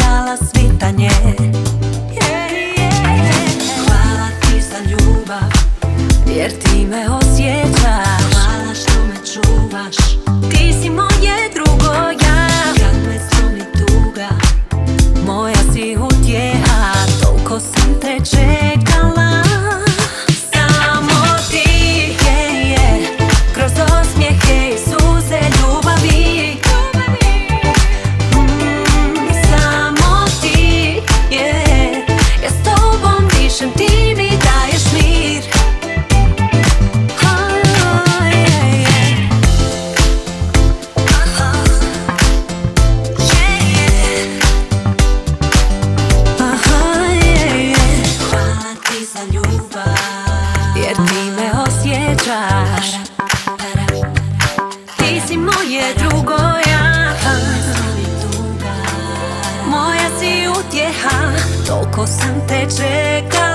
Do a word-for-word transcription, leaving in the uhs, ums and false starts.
dala svitanje. Hvala ti za ljubav, jer ti me osjećaš. Hvala što me čuvaš, ti si moje drugo ja. Kad me sloni tuga, moja si utjeha, toliko sam te čekala. Samo ti, yeah, yeah, kroz osmijehe i suze ljubavi. mm, Samo ti, yeah, ja s tobom dišem, ti mi daješ mir. Ti si moje drugo ja, moja si utjeha, toliko sam te čekala.